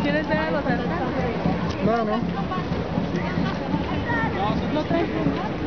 ¿Quieres ver algo de acá? No, no. No traes.